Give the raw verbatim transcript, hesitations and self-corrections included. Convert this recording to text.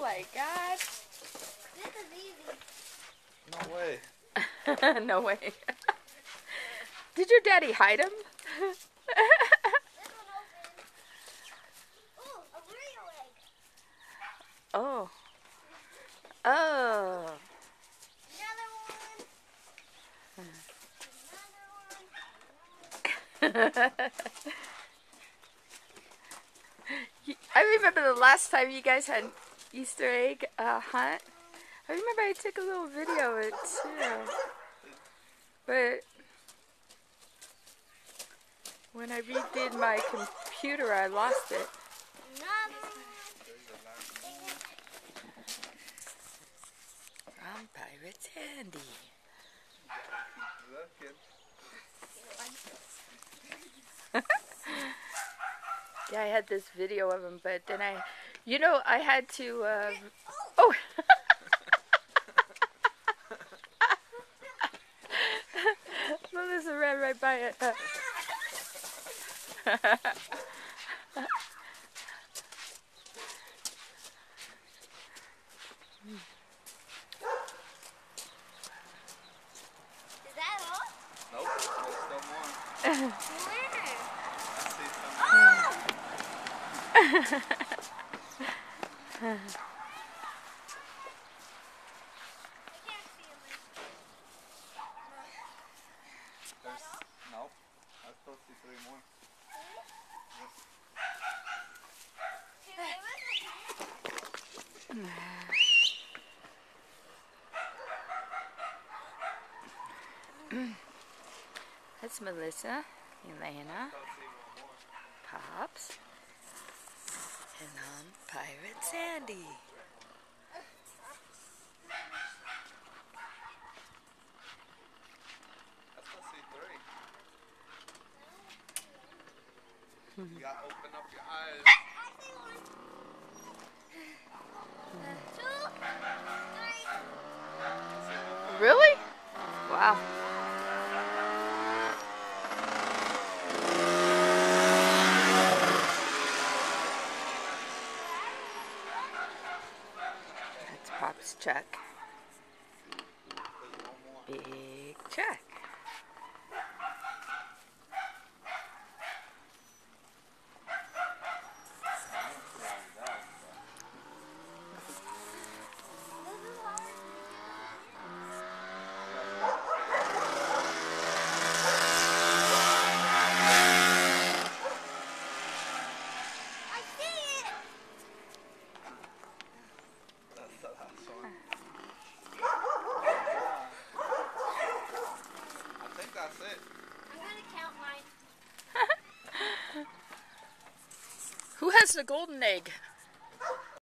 my God. This is easy. No way. No way. Did your daddy hide him? This one open. Ooh, a real egg. Oh. Oh. Another one. Another one. I remember the last time you guys had Easter egg uh, hunt. I remember I took a little video of it too. But when I redid my computer, I lost it. Another one. I'm Pirate Sandy. Yeah, I had this video of him, but then I, you know, I had to, uh, oh! Melissa ran right by it. Is that all? Nope, there's still more. Where? I see some. Oh! There's, nope, I still see three more. That's Melissa, Elena, Pops, and I'm Pirate Sandy. I still see three. You gotta open up your eyes. I see one. Two, three. Really? Wow. That's Pop's Chuck. Big Chuck. I see it. That's the last one. I think that's it. I'm gonna count mine. Who has the golden egg?